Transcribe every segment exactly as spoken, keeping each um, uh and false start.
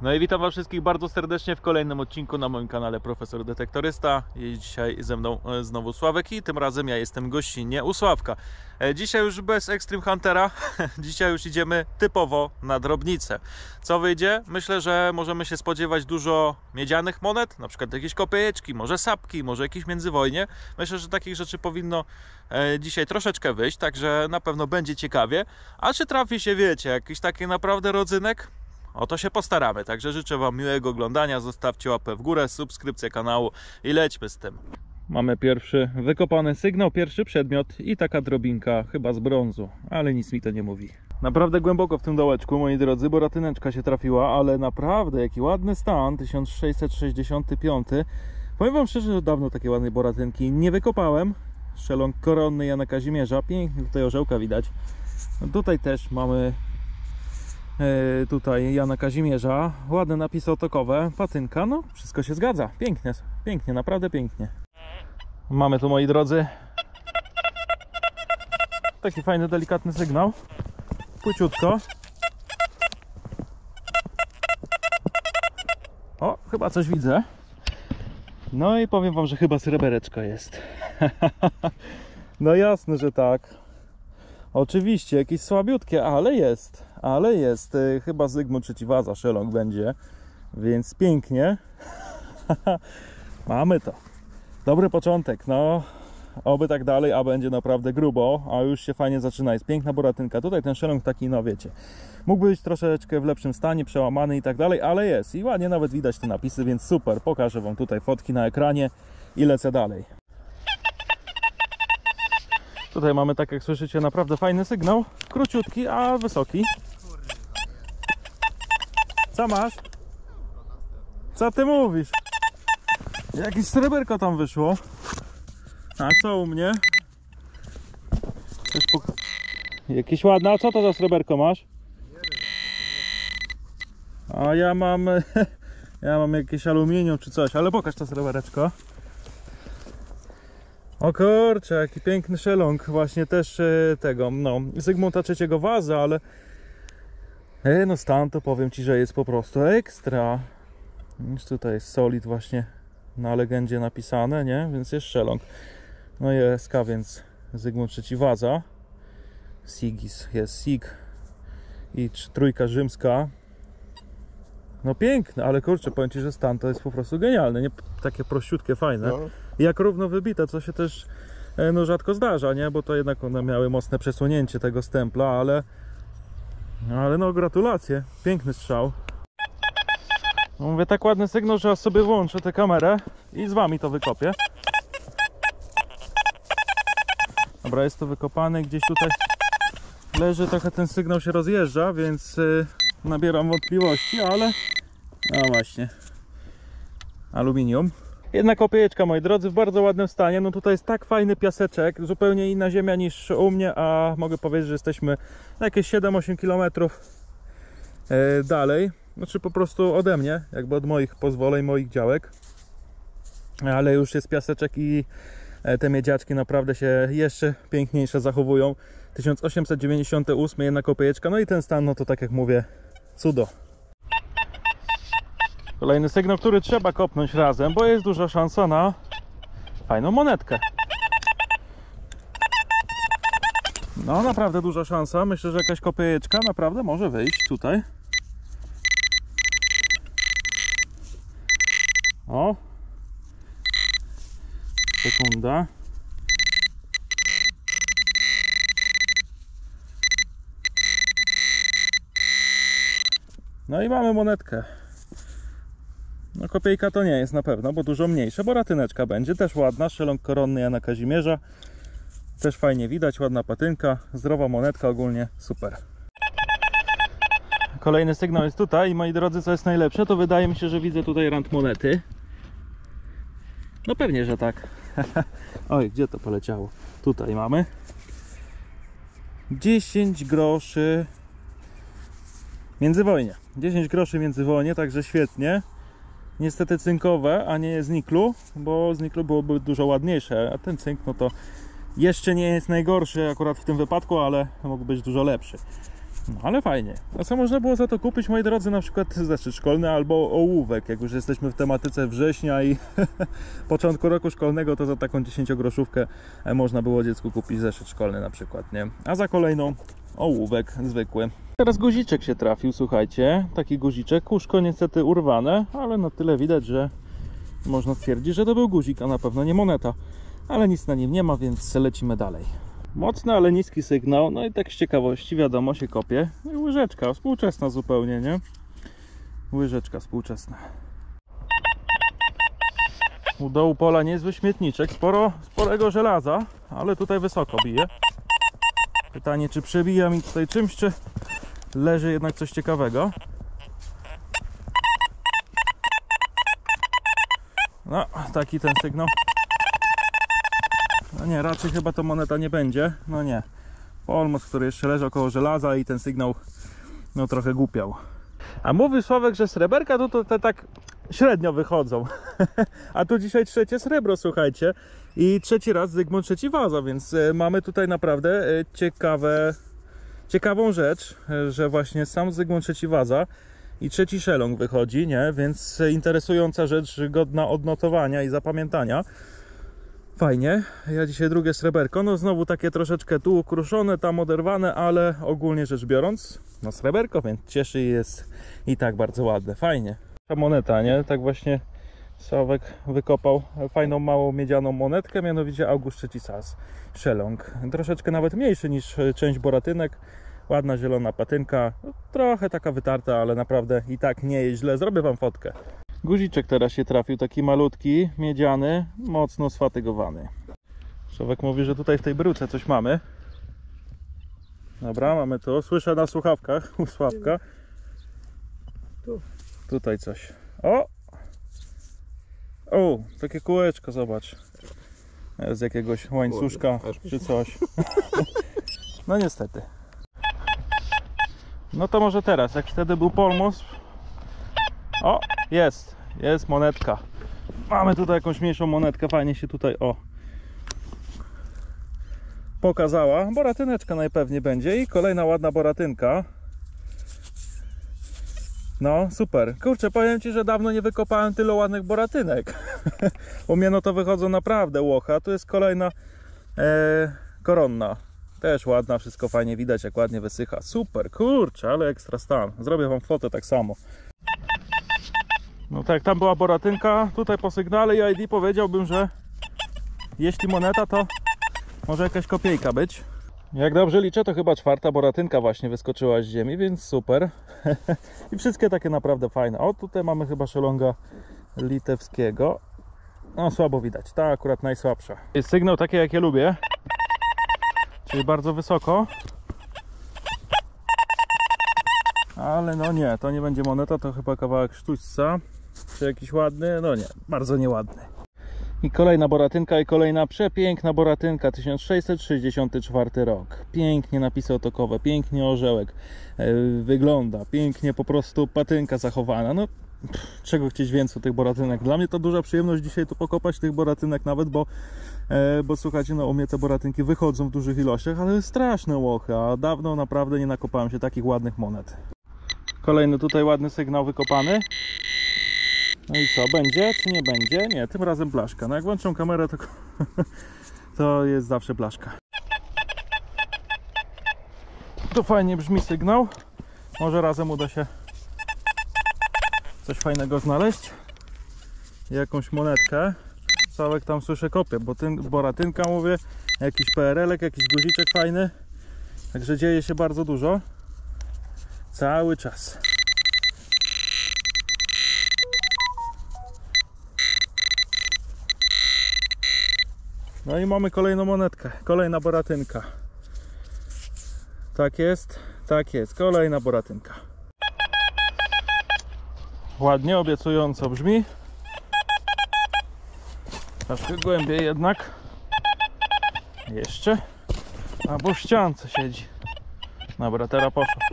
No i witam was wszystkich bardzo serdecznie w kolejnym odcinku na moim kanale Profesor Detektorysta. Jest dzisiaj ze mną znowu Sławek i tym razem ja jestem gościnnie u Sławka. Dzisiaj już bez Extreme Huntera, dzisiaj już idziemy typowo na drobnicę. Co wyjdzie? Myślę, że możemy się spodziewać dużo miedzianych monet, na przykład jakieś kopiejeczki, może sapki, może jakieś międzywojnie. Myślę, że takich rzeczy powinno dzisiaj troszeczkę wyjść, także na pewno będzie ciekawie. A czy trafi się, wiecie, jakiś taki naprawdę rodzynek? O to się postaramy, także życzę wam miłego oglądania, zostawcie łapę w górę, subskrypcję kanału i lećmy z tym. Mamy pierwszy wykopany sygnał, pierwszy przedmiot i taka drobinka, chyba z brązu, ale nic mi to nie mówi. Naprawdę głęboko w tym dołeczku, moi drodzy, boratyneczka się trafiła, ale naprawdę jaki ładny stan, tysiąc sześćset sześćdziesiąty piąty. Powiem wam szczerze, że dawno takiej ładnej boratynki nie wykopałem. Szeląg koronny Jana Kazimierza, pięknie tutaj orzełka widać. No tutaj też mamy tutaj Jana Kazimierza, ładne napisy otokowe, patynka, no wszystko się zgadza, pięknie, pięknie, naprawdę pięknie. Mamy tu, moi drodzy, taki fajny, delikatny sygnał, płyciutko. O, chyba coś widzę. No i powiem wam, że chyba srebereczko jest. No jasne, że tak. Oczywiście, jakieś słabiutkie, ale jest, ale jest. Chyba Zygmunt Trzeciwaza szeląg będzie, więc pięknie. Mamy to. Dobry początek, no. Oby tak dalej, a będzie naprawdę grubo, a już się fajnie zaczyna. Jest piękna boratynka. Tutaj ten szeląg taki, no wiecie, mógł być troszeczkę w lepszym stanie, przełamany i tak dalej, ale jest. I ładnie nawet widać te napisy, więc super. Pokażę wam tutaj fotki na ekranie i lecę dalej. Tutaj mamy, tak jak słyszycie, naprawdę fajny sygnał. Króciutki, a wysoki. Co masz? Co ty mówisz? Jakieś sreberko tam wyszło. A co u mnie? Jakieś ładne. A co to za sreberko masz? A ja mam... Ja mam jakieś aluminium czy coś, ale pokaż to srebereczko. O kurczę, jaki piękny szeląg, właśnie też e, tego, no, Zygmunta trzeciego Wazy, ale e, no stan to powiem ci, że jest po prostu ekstra. Już tutaj jest solid właśnie na legendzie napisane, nie? Więc jest szeląg. No jest S K, więc Zygmunt trzeci Waza. Sigis jest Sig i trójka rzymska. No piękne, ale kurczę, powiem ci, że stan to jest po prostu genialny, nie? Takie prościutkie, fajne. No. Jak równo wybite, co się też no, rzadko zdarza, nie? Bo to jednak one miały mocne przesunięcie tego stempla, ale ale no gratulacje, piękny strzał. No, mówię, tak ładny sygnał, że ja sobie włączę tę kamerę i z wami to wykopię. Dobra, jest to wykopane, gdzieś tutaj leży, trochę ten sygnał się rozjeżdża, więc yy, nabieram wątpliwości, ale no właśnie, aluminium. Jedna kopiejeczka, moi drodzy, w bardzo ładnym stanie. No tutaj jest tak fajny piaseczek, zupełnie inna ziemia niż u mnie, a mogę powiedzieć, że jesteśmy na jakieś siedem osiem kilometrów yy, dalej. Znaczy po prostu ode mnie, jakby od moich pozwoleń, moich działek. Ale już jest piaseczek i te miedziaczki naprawdę się jeszcze piękniejsze zachowują. tysiąc osiemset dziewięćdziesiąty ósmy, jedna kopiejeczka. No i ten stan, no to tak jak mówię, cudo. Kolejny sygnał, który trzeba kopnąć razem, bo jest duża szansa na fajną monetkę. No naprawdę duża szansa. Myślę, że jakaś kopiejeczka naprawdę może wyjść tutaj. O! Sekunda. No i mamy monetkę. No kopiejka to nie jest na pewno, bo dużo mniejsza. Boratyneczka będzie też ładna. Szeląg koronny Jana Kazimierza. Też fajnie widać, ładna patynka. Zdrowa monetka, ogólnie super. Kolejny sygnał jest tutaj i moi drodzy, co jest najlepsze, to wydaje mi się, że widzę tutaj rant monety. No pewnie, że tak. Oj, gdzie to poleciało? Tutaj mamy dziesięć groszy międzywojnie. dziesięć groszy międzywojnie, także świetnie. Niestety cynkowe, a nie z niklu, bo z niklu byłoby dużo ładniejsze, a ten cynk no to jeszcze nie jest najgorszy akurat w tym wypadku, ale mógł być dużo lepszy. No, ale fajnie. A co można było za to kupić, moi drodzy? Na przykład zeszyt szkolny albo ołówek. Jak już jesteśmy w tematyce września i początku roku szkolnego, to za taką dziesięciogroszówkę można było dziecku kupić zeszyt szkolny na przykład, nie? A za kolejną ołówek zwykły. Teraz guziczek się trafił, słuchajcie. Taki guziczek, łóżko niestety urwane, ale na tyle widać, że można stwierdzić, że to był guzik, a na pewno nie moneta. Ale nic na nim nie ma, więc lecimy dalej. Mocny, ale niski sygnał. No i tak z ciekawości, wiadomo, się kopie. No i łyżeczka, współczesna zupełnie, nie? Łyżeczka współczesna. U dołu pola niezły śmietniczek. Sporo, sporego żelaza, ale tutaj wysoko bije. Pytanie, czy przebija mi tutaj czymś, czy leży jednak coś ciekawego. No, taki ten sygnał. No nie, raczej chyba to moneta nie będzie. No nie. Polmos, który jeszcze leży około żelaza i ten sygnał no trochę głupiał. A mówi Sławek, że sreberka to, to te tak średnio wychodzą. A tu dzisiaj trzecie srebro, słuchajcie. I trzeci raz Zygmunt trzeci Waza, więc mamy tutaj naprawdę ciekawe, ciekawą rzecz, że właśnie sam Zygmunt trzeci Waza i trzeci szelong wychodzi, nie? Więc interesująca rzecz, godna odnotowania i zapamiętania. Fajnie. Ja dzisiaj drugie sreberko, no znowu takie troszeczkę tu ukruszone, tam oderwane, ale ogólnie rzecz biorąc, no sreberko, więc cieszy i jest i tak bardzo ładne. Fajnie. Ta moneta, nie? Tak właśnie Sławek wykopał fajną, małą miedzianą monetkę, mianowicie August trzeci Sas szelong. Troszeczkę nawet mniejszy niż część boratynek. Ładna zielona patynka, no, trochę taka wytarta, ale naprawdę i tak nie jest źle. Zrobię wam fotkę. Guziczek teraz się trafił, taki malutki, miedziany, mocno sfatygowany. Sławek mówi, że tutaj w tej bryłce coś mamy. Dobra, mamy to. Słyszę na słuchawkach u Sławka. Tu. Tutaj coś. O! O, takie kółeczko, zobacz. Z jakiegoś łańcuszka czy coś. No niestety. No to może teraz, jak wtedy był polmos. O, jest, jest monetka. Mamy tutaj jakąś mniejszą monetkę, fajnie się tutaj, o, pokazała. Boratyneczka najpewniej będzie i kolejna ładna boratynka. No, super. Kurczę, powiem ci, że dawno nie wykopałem tylu ładnych boratynek. U mnie no to wychodzą naprawdę łocha. Tu jest kolejna e, koronna. Też ładna, wszystko fajnie widać, jak ładnie wysycha. Super, kurczę, ale ekstra stan. Zrobię wam fotę tak samo. No tak, tam była boratynka, tutaj po sygnale i I D powiedziałbym, że jeśli moneta, to może jakaś kopiejka być. Jak dobrze liczę, to chyba czwarta boratynka właśnie wyskoczyła z ziemi, więc super. I wszystkie takie naprawdę fajne. O, tutaj mamy chyba szelonga litewskiego. No słabo widać, ta akurat najsłabsza. Jest sygnał taki, jak ja lubię, czyli bardzo wysoko. Ale no nie, to nie będzie moneta, to chyba kawałek sztućca. Czy jakiś ładny? No nie, bardzo nieładny. I kolejna boratynka i kolejna przepiękna boratynka, tysiąc sześćset sześćdziesiąty czwarty rok. Pięknie napisy otokowe, pięknie orzełek yy, wygląda, pięknie po prostu patynka zachowana. No pff, czego chcieć więcej tych boratynek. Dla mnie to duża przyjemność dzisiaj tu pokopać tych boratynek nawet, bo, yy, bo słuchajcie, no u mnie te boratynki wychodzą w dużych ilościach, ale straszne łochy, a dawno naprawdę nie nakopałem się takich ładnych monet. Kolejny tutaj ładny sygnał wykopany. No i co, będzie czy nie będzie? Nie, tym razem blaszka. No jak włączę kamerę, to, to jest zawsze blaszka. To fajnie brzmi sygnał. Może razem uda się coś fajnego znaleźć. Jakąś monetkę. Sławek tam słyszę kopie, bo ten boratynka, mówię, jakiś P R L ek, jakiś guziczek fajny. Także dzieje się bardzo dużo. Cały czas. No i mamy kolejną monetkę, kolejna boratynka. Tak jest, tak jest, kolejna boratynka. Ładnie, obiecująco brzmi. Troszkę głębiej jednak. Jeszcze. A bo w ściance siedzi. Dobra, teraz poszło.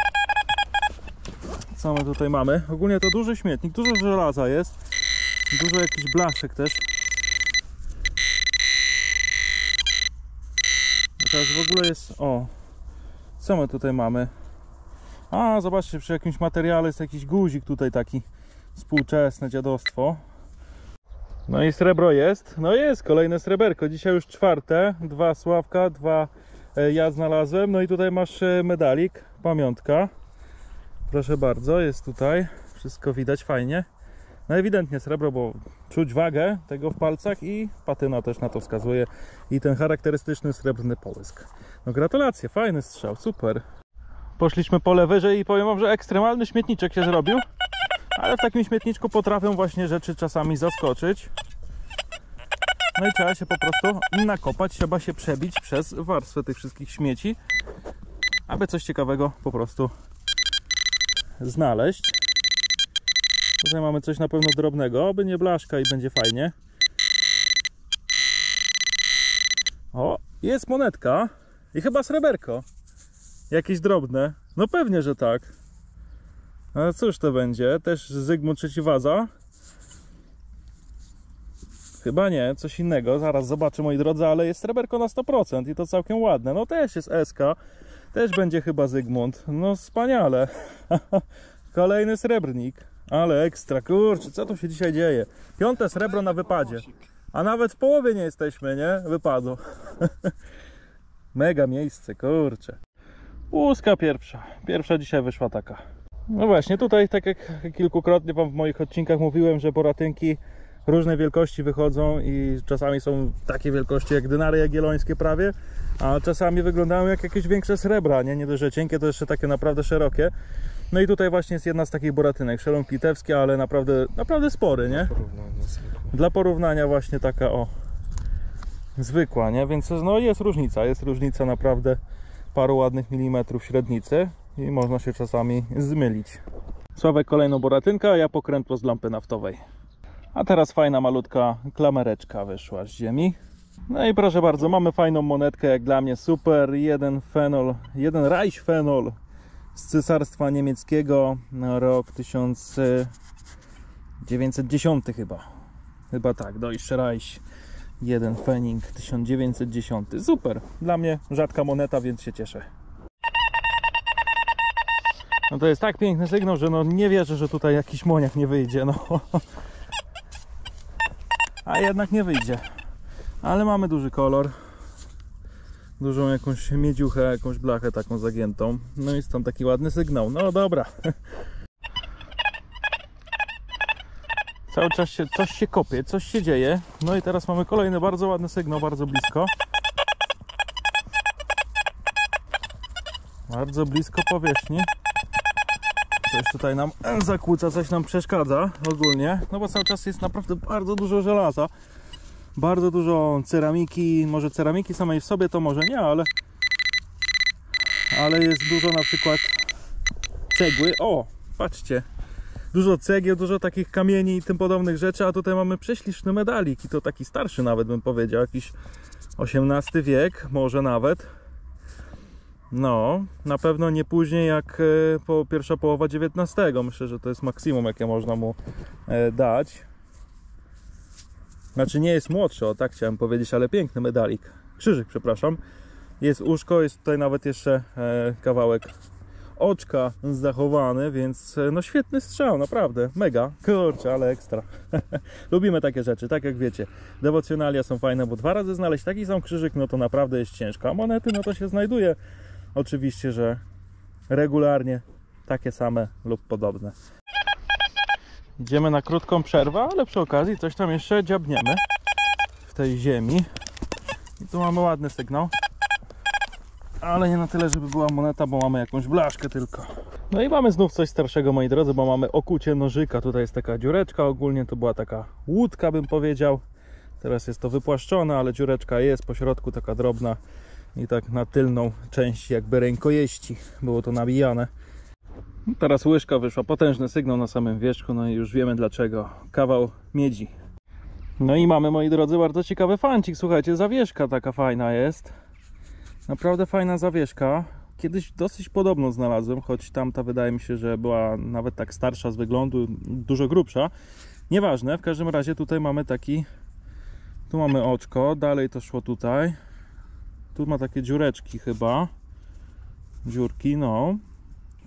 Co my tutaj mamy? Ogólnie to duży śmietnik, dużo żelaza jest. Dużo jakichś blaszek też. Teraz w ogóle jest... O! Co my tutaj mamy? A, zobaczcie, przy jakimś materiale jest jakiś guzik tutaj taki współczesne dziadostwo. No i srebro jest. No jest, kolejne sreberko. Dzisiaj już czwarte. Dwa Sławka, dwa ja znalazłem. No i tutaj masz medalik, pamiątka. Proszę bardzo, jest tutaj. Wszystko widać fajnie. No ewidentnie srebro, bo czuć wagę tego w palcach i patyna też na to wskazuje. I ten charakterystyczny srebrny połysk. No gratulacje, fajny strzał, super. Poszliśmy pole wyżej i powiem wam, że ekstremalny śmietniczek się zrobił. Ale w takim śmietniczku potrafią właśnie rzeczy czasami zaskoczyć. No i trzeba się po prostu nakopać, trzeba się przebić przez warstwę tych wszystkich śmieci, aby coś ciekawego po prostu znaleźć. Tutaj mamy coś na pewno drobnego, oby nie blaszka i będzie fajnie. O, jest monetka i chyba sreberko. Jakieś drobne. No pewnie, że tak. Ale cóż to będzie? Też Zygmunt trzeci Waza? Chyba nie, coś innego. Zaraz zobaczę, moi drodzy, ale jest sreberko na sto procent i to całkiem ładne. No też jest S K. Też będzie chyba Zygmunt. No wspaniale. Kolejny srebrnik. Ale ekstra, kurczę, co tu się dzisiaj dzieje? Piąte srebro na wypadzie. A nawet w połowie nie jesteśmy, nie? Wypadu. Mega miejsce, kurczę. Łuska pierwsza. Pierwsza dzisiaj wyszła taka. No właśnie, tutaj tak jak kilkukrotnie wam w moich odcinkach mówiłem, że boratynki różnej wielkości wychodzą i czasami są takie wielkości jak dynary jagiellońskie prawie, a czasami wyglądają jak jakieś większe srebra, nie? Nie dość, że cienkie, to jeszcze takie naprawdę szerokie. No i tutaj właśnie jest jedna z takich boratynek, szeląg litewski, ale naprawdę, naprawdę spory, nie? Dla porównania właśnie taka, o, zwykła, nie? Więc no jest różnica, jest różnica naprawdę paru ładnych milimetrów średnicy i można się czasami zmylić. Sławek kolejną boratynkę, a ja pokrętło z lampy naftowej. A teraz fajna malutka klamereczka wyszła z ziemi. No i proszę bardzo, mamy fajną monetkę, jak dla mnie super, jeden fenol, jeden Reichsfenol z Cesarstwa Niemieckiego, rok tysiąc dziewięćset dziesiąty chyba. Chyba tak, Deutsche Reich. Jeden Pfennig tysiąc dziewięćset dziesiąty. Super, dla mnie rzadka moneta, więc się cieszę. No to jest tak piękny sygnał, że no nie wierzę, że tutaj jakiś moniak nie wyjdzie, no. A jednak nie wyjdzie. Ale mamy duży kolor. Dużą jakąś miedziuchę, jakąś blachę taką zagiętą. No i stąd taki ładny sygnał. No dobra. Cały czas się, coś się kopie, coś się dzieje. No i teraz mamy kolejny bardzo ładny sygnał, bardzo blisko. Bardzo blisko powierzchni. Coś tutaj nam zakłóca, coś nam przeszkadza ogólnie. No bo cały czas jest naprawdę bardzo dużo żelaza. Bardzo dużo ceramiki. Może ceramiki samej w sobie to może nie, ale... Ale jest dużo na przykład cegły. O, patrzcie. Dużo cegieł, dużo takich kamieni i tym podobnych rzeczy, a tutaj mamy prześliczny medalik i to taki starszy nawet bym powiedział, jakiś osiemnasty wiek, może nawet. No, na pewno nie później jak po pierwsza połowa dziewiętnastego. Myślę, że to jest maksimum, jakie można mu dać. Znaczy nie jest młodszy, o tak chciałem powiedzieć, ale piękny medalik. Krzyżyk, przepraszam. Jest uszko, jest tutaj nawet jeszcze kawałek oczka zachowany, więc no świetny strzał, naprawdę, mega, kurczę, ale ekstra. Lubimy takie rzeczy, tak jak wiecie, dewocjonalia są fajne, bo dwa razy znaleźć taki sam krzyżyk, no to naprawdę jest ciężko, a monety, no to się znajduje oczywiście, że regularnie takie same lub podobne. Idziemy na krótką przerwę, ale przy okazji coś tam jeszcze dziabniemy w tej ziemi i tu mamy ładny sygnał. Ale nie na tyle, żeby była moneta, bo mamy jakąś blaszkę tylko. No i mamy znów coś starszego, moi drodzy, bo mamy okucie nożyka. Tutaj jest taka dziureczka, ogólnie to była taka łódka, bym powiedział. Teraz jest to wypłaszczone, ale dziureczka jest po środku taka drobna i tak na tylną część jakby rękojeści było to nabijane. Teraz łyżka wyszła, potężny sygnał na samym wierzchu, no i już wiemy dlaczego. Kawał miedzi. No i mamy, moi drodzy, bardzo ciekawy fancik. Słuchajcie, zawieszka taka fajna jest. Naprawdę fajna zawieszka. Kiedyś dosyć podobną znalazłem, choć tamta wydaje mi się, że była nawet tak starsza z wyglądu, dużo grubsza. Nieważne, w każdym razie tutaj mamy taki, tu mamy oczko, dalej to szło tutaj. Tu ma takie dziureczki chyba, dziurki, no.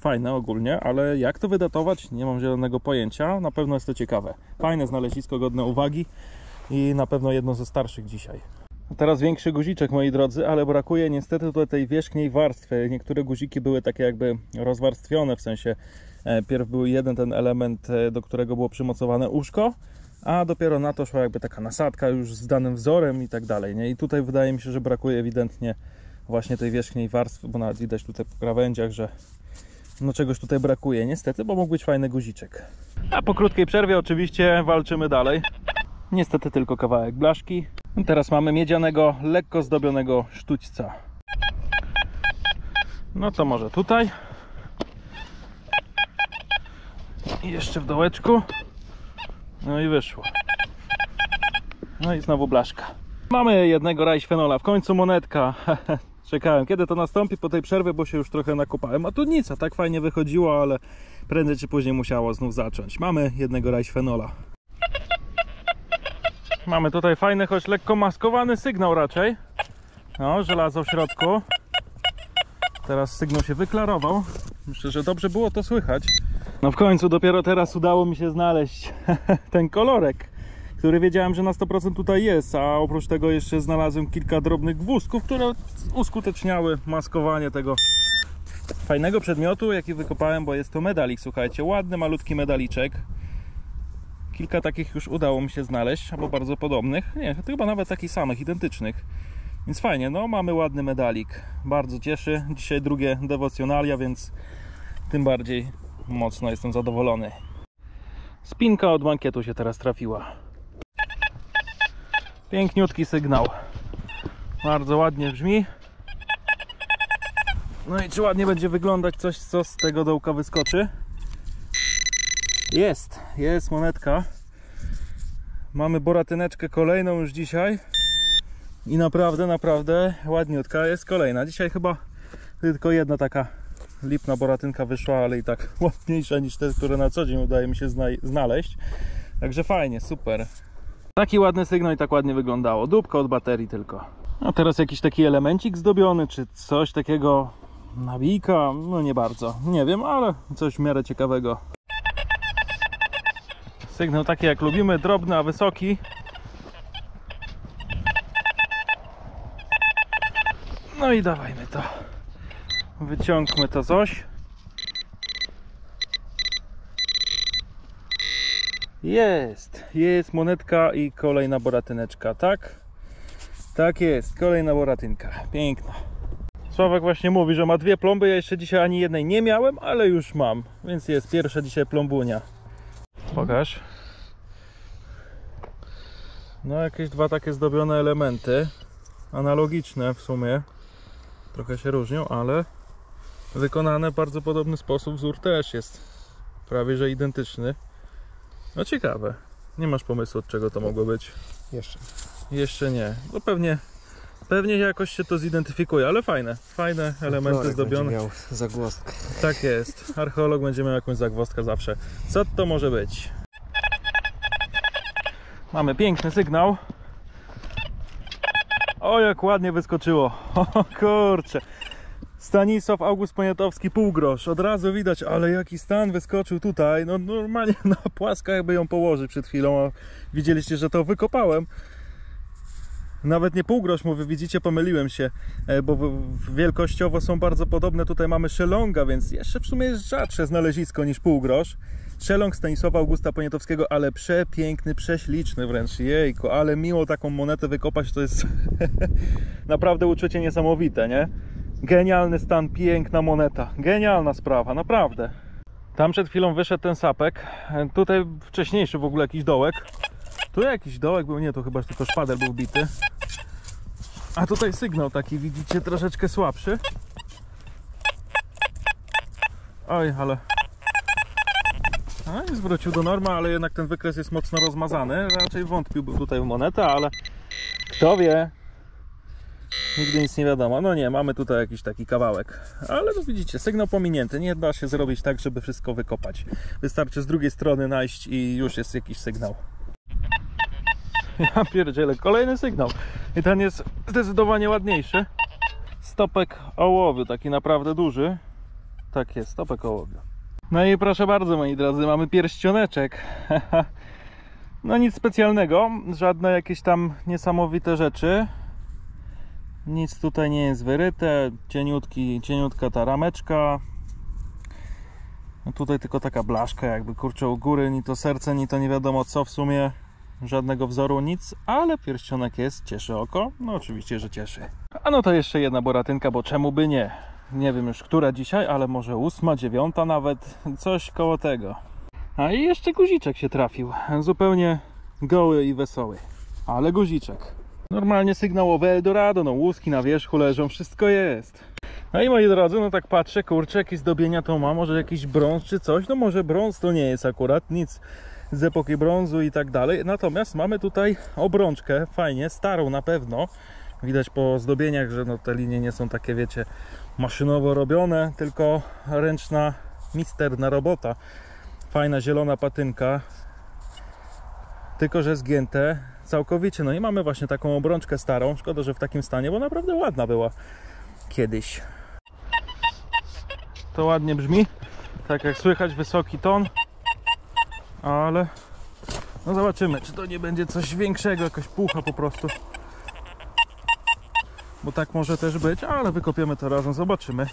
fajne ogólnie, ale jak to wydatować, nie mam zielonego pojęcia. Na pewno jest to ciekawe. Fajne znalezisko, godne uwagi i na pewno jedno ze starszych dzisiaj. Teraz większy guziczek, moi drodzy, ale brakuje niestety tutaj tej wierzchniej warstwy. Niektóre guziki były takie jakby rozwarstwione, w sensie e, pierw był jeden ten element, e, do którego było przymocowane uszko, a dopiero na to szła jakby taka nasadka już z danym wzorem i tak dalej, nie? I tutaj wydaje mi się, że brakuje ewidentnie właśnie tej wierzchniej warstwy, bo nawet widać tutaj po krawędziach, że no czegoś tutaj brakuje niestety, bo mógł być fajny guziczek. A po krótkiej przerwie oczywiście walczymy dalej. Niestety tylko kawałek blaszki. Teraz mamy miedzianego, lekko zdobionego sztućca. No to może tutaj. I jeszcze w dołeczku. No i wyszło. No i znowu blaszka. Mamy jednego rajśfenola. W końcu monetka. Czekałem, kiedy to nastąpi po tej przerwie, bo się już trochę nakopałem. A tu nic, a tak fajnie wychodziło, ale prędzej czy później musiało znów zacząć. Mamy jednego rajśfenola. Mamy tutaj fajny, choć lekko maskowany sygnał raczej. No, żelazo w środku. Teraz sygnał się wyklarował. Myślę, że dobrze było to słychać. No w końcu dopiero teraz udało mi się znaleźć ten kolorek, który wiedziałem, że na sto procent tutaj jest, a oprócz tego jeszcze znalazłem kilka drobnych gwózdków, które uskuteczniały maskowanie tego fajnego przedmiotu, jaki wykopałem, bo jest to medalik, słuchajcie, ładny, malutki medaliczek. Kilka takich już udało mi się znaleźć, albo bardzo podobnych, nie, to chyba nawet takich samych, identycznych. Więc fajnie, no mamy ładny medalik, bardzo cieszy. Dzisiaj drugie dewocjonalia, więc tym bardziej mocno jestem zadowolony. Spinka od mankietu się teraz trafiła. Piękniutki sygnał. Bardzo ładnie brzmi. No i czy ładnie będzie wyglądać coś, co z tego dołka wyskoczy? Jest, jest monetka. Mamy boratyneczkę kolejną już dzisiaj. I naprawdę, naprawdę ładniutka jest kolejna. Dzisiaj chyba tylko jedna taka lipna boratynka wyszła, ale i tak ładniejsza niż te, które na co dzień udaje mi się znaleźć. Także fajnie, super. Taki ładny sygnał i tak ładnie wyglądało. Dupka od baterii tylko. A teraz jakiś taki elemencik zdobiony, czy coś takiego, nabijka, no nie bardzo. Nie wiem, ale coś w miarę ciekawego. Sygnał taki jak lubimy, drobny, a wysoki. No i dawajmy to. Wyciągmy to coś. Jest, jest monetka i kolejna boratyneczka, tak? Tak jest, kolejna boratynka, piękna. Sławek właśnie mówi, że ma dwie plomby, ja jeszcze dzisiaj ani jednej nie miałem, ale już mam, więc jest pierwsza dzisiaj plombunia. Pokaż. No jakieś dwa takie zdobione elementy, analogiczne w sumie, trochę się różnią, ale wykonane w bardzo podobny sposób. Wzór też jest prawie że identyczny. No ciekawe. Nie masz pomysłu, od czego to mogło być? Jeszcze. Jeszcze nie. No pewnie, pewnie jakoś się to zidentyfikuje, ale fajne. Fajne elementy Florek zdobione. będzie miał zagwozdkę. Tak jest. Archeolog będzie miał jakąś zagwozdkę zawsze. Co to może być? Mamy piękny sygnał. O, jak ładnie wyskoczyło. O kurczę. Stanisław August Poniatowski, półgrosz. Od razu widać, ale jaki stan wyskoczył tutaj. No normalnie na płasko jakby ją położyć przed chwilą. A widzieliście, że to wykopałem. Nawet nie półgrosz mówię, widzicie, pomyliłem się, bo wielkościowo są bardzo podobne. Tutaj mamy szelonga, więc jeszcze w sumie jest rzadsze znalezisko niż półgrosz. Szelong Stanisława Augusta Poniatowskiego, ale przepiękny, prześliczny wręcz. Jejku, ale miło taką monetę wykopać, to jest naprawdę uczucie niesamowite, nie? Genialny stan, piękna moneta. Genialna sprawa, naprawdę. Tam przed chwilą wyszedł ten sapek. Tutaj wcześniejszy w ogóle jakiś dołek. Tu jakiś dołek był, nie, to chyba tylko szpadel był bity. A tutaj sygnał taki, widzicie, troszeczkę słabszy. Oj, ale... A, jest wrócił do normy, ale jednak ten wykres jest mocno rozmazany. Raczej wątpiłbym tutaj w monetę, ale kto wie. Nigdy nic nie wiadomo. No nie, mamy tutaj jakiś taki kawałek. Ale no widzicie, sygnał pominięty. Nie da się zrobić tak, żeby wszystko wykopać. Wystarczy z drugiej strony najść i już jest jakiś sygnał. Ja pierdzielę, kolejny sygnał. I ten jest zdecydowanie ładniejszy. Stopek ołowiu, taki naprawdę duży. Tak jest, stopek ołowia. No i proszę bardzo, moi drodzy, mamy pierścioneczek. No nic specjalnego, żadne jakieś tam niesamowite rzeczy. Nic tutaj nie jest wyryte, cieniutki, cieniutka ta rameczka. No tutaj tylko taka blaszka jakby, kurczę, u góry, ni to serce, ni to nie wiadomo co w sumie. Żadnego wzoru, nic, ale pierścionek jest, cieszy oko. No oczywiście, że cieszy. A no to jeszcze jedna boratynka, bo czemu by nie? Nie wiem już która dzisiaj, ale może ósma, dziewiąta nawet, coś koło tego. A i jeszcze guziczek się trafił, zupełnie goły i wesoły, ale guziczek. Normalnie sygnałowe Eldorado, no łuski na wierzchu leżą, wszystko jest. No i moi drodzy, no tak patrzę, kurczę, jakieś zdobienia to ma, może jakiś brąz czy coś, no może brąz to nie jest akurat nic z epoki brązu i tak dalej, natomiast mamy tutaj obrączkę, fajnie, starą na pewno. Widać po zdobieniach, że no te linie nie są takie, wiecie, maszynowo robione, tylko ręczna, misterna robota. Fajna zielona patynka, tylko że zgięte całkowicie. No i mamy właśnie taką obrączkę starą. Szkoda, że w takim stanie, bo naprawdę ładna była kiedyś. To ładnie brzmi, tak jak słychać, wysoki ton, ale no zobaczymy, czy to nie będzie coś większego, jakaś pucha po prostu. Bo tak może też być, ale wykopiemy to razem, zobaczymy.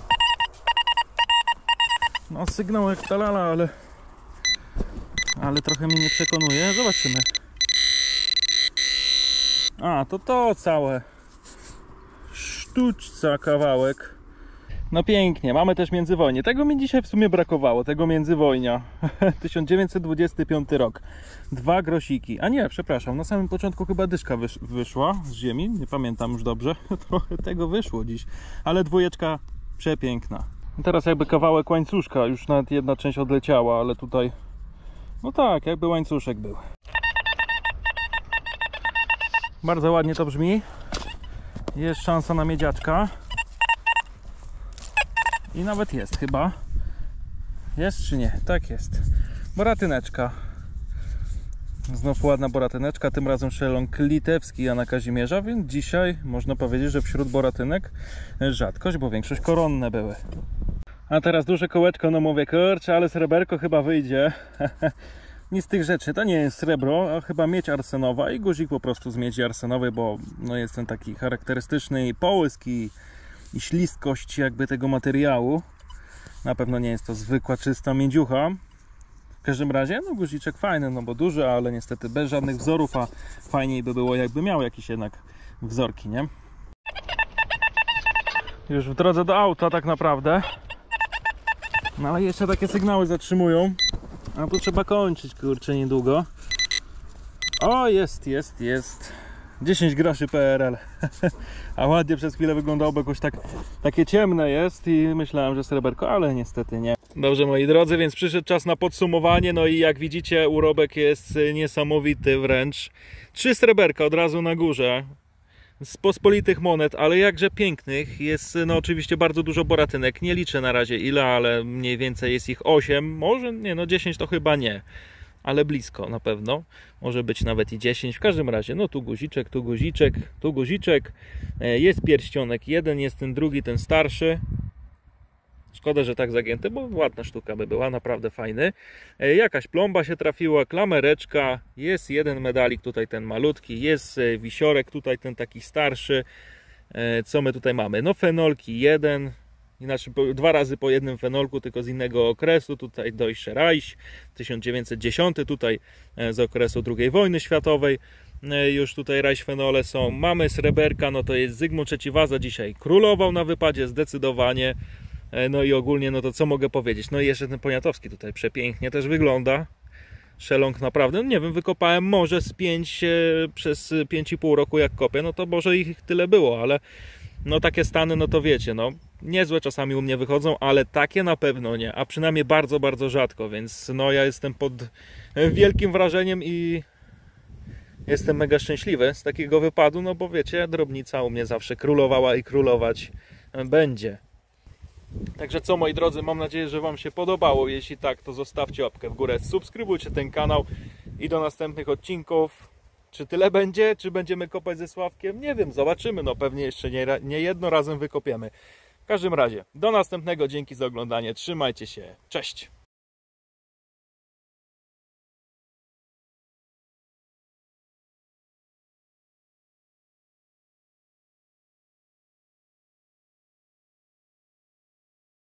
No sygnał jak talala, ale ale trochę mnie nie przekonuje. Zobaczymy. A, to to całe. Sztuczca kawałek. No pięknie, mamy też międzywojnie. Tego mi dzisiaj w sumie brakowało, tego międzywojnia. tysiąc dziewięćset dwudziesty piąty rok. Dwa grosiki. A nie, przepraszam, na samym początku chyba dyszka wysz wyszła z ziemi. Nie pamiętam już dobrze. Trochę tego wyszło dziś. Ale dwójeczka przepiękna. Teraz jakby kawałek łańcuszka. Już nawet jedna część odleciała, ale tutaj... No tak, jakby łańcuszek był. Bardzo ładnie to brzmi. Jest szansa na miedziaczka. I nawet jest chyba. Jest czy nie? Tak jest. Boratyneczka. Znów ładna boratyneczka. Tym razem szeląg litewski Jana Kazimierza. Więc dzisiaj można powiedzieć, że wśród boratynek rzadkość, bo większość koronne były. A teraz duże kołeczko, no mówię, kurczę, ale sreberko chyba wyjdzie. Nic z tych rzeczy, to nie jest srebro, a chyba miedź arsenowa i guzik po prostu z miedzi arsenowej, bo no jest ten taki charakterystyczny i połysk i, i ślistkość jakby tego materiału. Na pewno nie jest to zwykła, czysta miedziucha. W każdym razie, no guziczek fajny, no bo duży, ale niestety bez żadnych wzorów, a fajniej by było jakby miał jakieś jednak wzorki, nie? Już w drodze do auta tak naprawdę. No ale jeszcze takie sygnały zatrzymują. A tu trzeba kończyć, kurczę, niedługo. O, jest, jest, jest. dziesięć groszy P R L. A ładnie przez chwilę wyglądało, bo jakoś tak, takie ciemne jest i myślałem, że sreberko, ale niestety nie. Dobrze, moi drodzy, więc przyszedł czas na podsumowanie. No i jak widzicie, urobek jest niesamowity wręcz. Trzy sreberka od razu na górze. Z pospolitych monet, ale jakże pięknych. Jest no oczywiście bardzo dużo boratynek. Nie liczę na razie ile, ale mniej więcej jest ich osiem. Może nie, no dziesięć to chyba nie, ale blisko na pewno. Może być nawet i dziesięć. W każdym razie, no tu guziczek, tu guziczek, tu guziczek. Jest pierścionek jeden, jest ten drugi, ten starszy. Szkoda, że tak zagięty, bo ładna sztuka by była, naprawdę fajny. Jakaś plomba się trafiła, klamereczka, jest jeden medalik, tutaj ten malutki, jest wisiorek, tutaj ten taki starszy. Co my tutaj mamy? No fenolki jeden, inaczej dwa razy po jednym fenolku, tylko z innego okresu. Tutaj Deutsche Reich, tysiąc dziewięćset dziesiąty, tutaj z okresu drugiej wojny światowej. Już tutaj Reichsfenole są. Mamy sreberka, no to jest Zygmunt trzeci Waza, dzisiaj królował na wypadzie zdecydowanie. No i ogólnie, no to co mogę powiedzieć? No i jeszcze ten poniatowski tutaj przepięknie też wygląda. Szeląg naprawdę, no nie wiem, wykopałem może z pięć przez pięć i pół roku jak kopię, no to może ich tyle było, ale no takie stany, no to wiecie, no niezłe czasami u mnie wychodzą, ale takie na pewno nie, a przynajmniej bardzo, bardzo rzadko, więc no ja jestem pod wielkim wrażeniem i jestem mega szczęśliwy z takiego wypadu, no bo wiecie, drobnica u mnie zawsze królowała i królować będzie. Także co, moi drodzy, mam nadzieję, że Wam się podobało. Jeśli tak, to zostawcie łapkę w górę, subskrybujcie ten kanał i do następnych odcinków. Czy tyle będzie? Czy będziemy kopać ze Sławkiem? Nie wiem, zobaczymy. No pewnie jeszcze nie, nie jedno razem wykopiemy. W każdym razie, do następnego, dzięki za oglądanie, trzymajcie się, cześć!